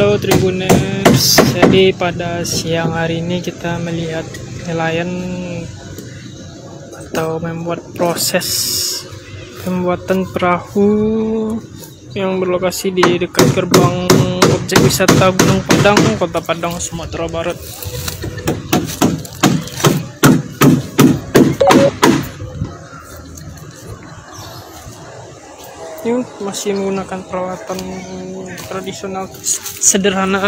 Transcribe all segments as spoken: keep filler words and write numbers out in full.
Halo Tribuners, jadi pada siang hari ini kita melihat nelayan atau membuat proses pembuatan perahu yang berlokasi di dekat gerbang objek wisata Gunung Padang, Kota Padang, Sumatera Barat. Ini masih menggunakan peralatan tradisional sederhana.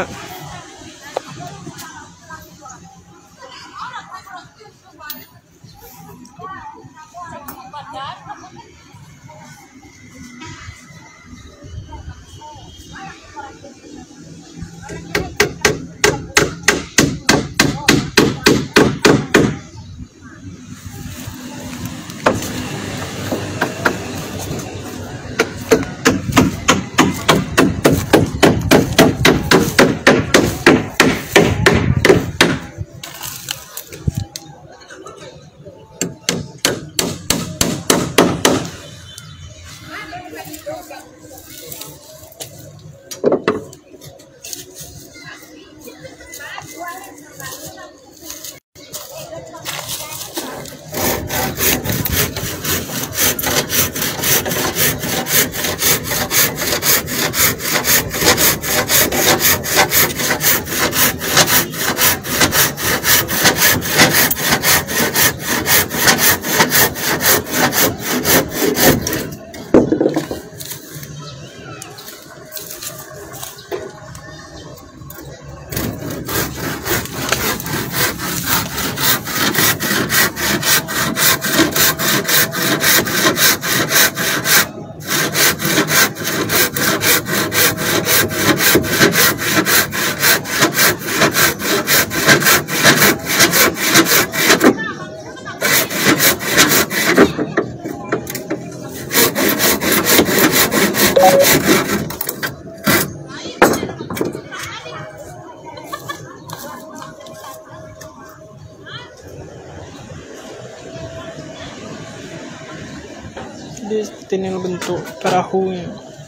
Jadi seperti ini bentuk perahunya.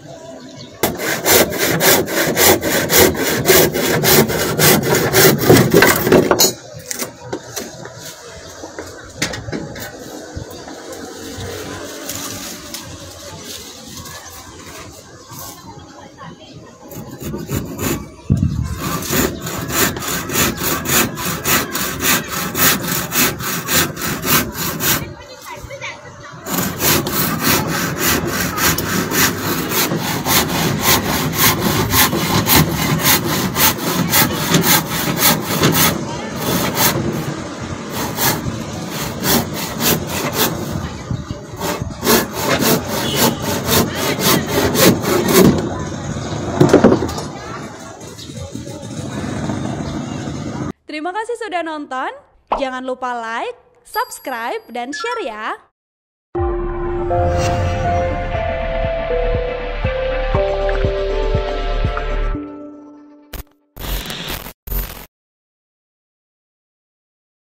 Terima kasih sudah nonton. Jangan lupa like, subscribe, dan share ya.